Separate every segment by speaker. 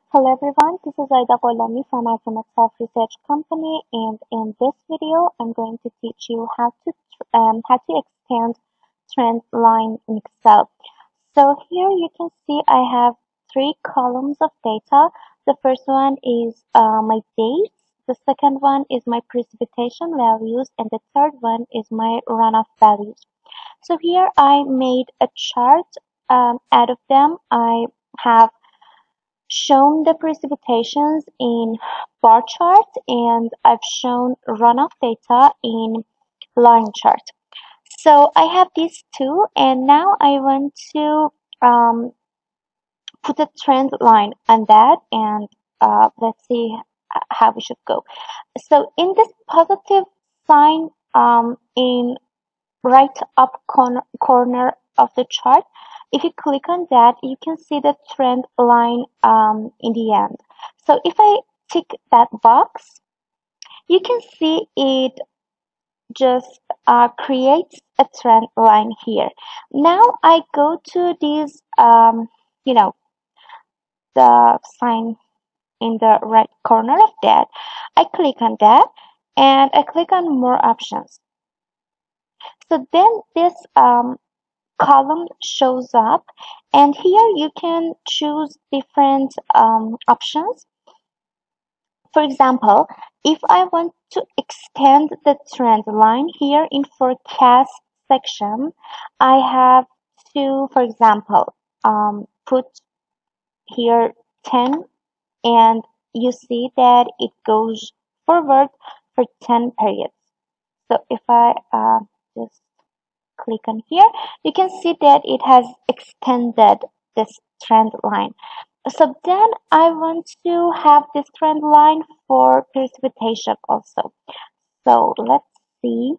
Speaker 1: Hello everyone, this is Aida Golami from Azimuth Research Company, and in this video I'm going to teach you how to extend trend line in Excel. So here you can see I have three columns of data. The first one is my dates, the second one is my precipitation values, and the third one is my runoff values. So here I made a chart. Out of them I have shown the precipitations in bar chart, and I've shown runoff data in line chart. So I have these two, and now I want to put a trend line on that, and let's see how we should go. So in this positive sign in right up corner of the chart, if you click on that, you can see the trend line in the end. So if I tick that box, you can see it just creates a trend line here. Now I go to these, the sign in the right corner of that. I click on that and I click on more options. So then this column shows up, and here you can choose different options. For example, if I want to extend the trend line here in forecast section, I have to, for example, put here 10, and you see that it goes forward for 10 periods. So if I just click on here, you can see that it has extended this trend line. So then I want to have this trend line for precipitation also. So let's see.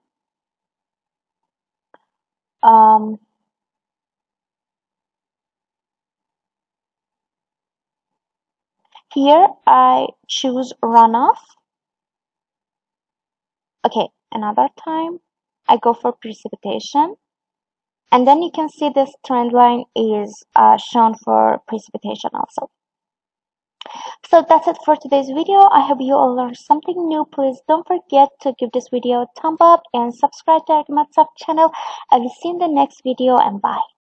Speaker 1: Here I choose runoff. Okay, another time I go for precipitation. And then you can see this trend line is shown for precipitation also. So that's it for today's video. I hope you all learned something new. Please don't forget to give this video a thumb up and subscribe to our Azimuth channel. I will see you in the next video, and bye.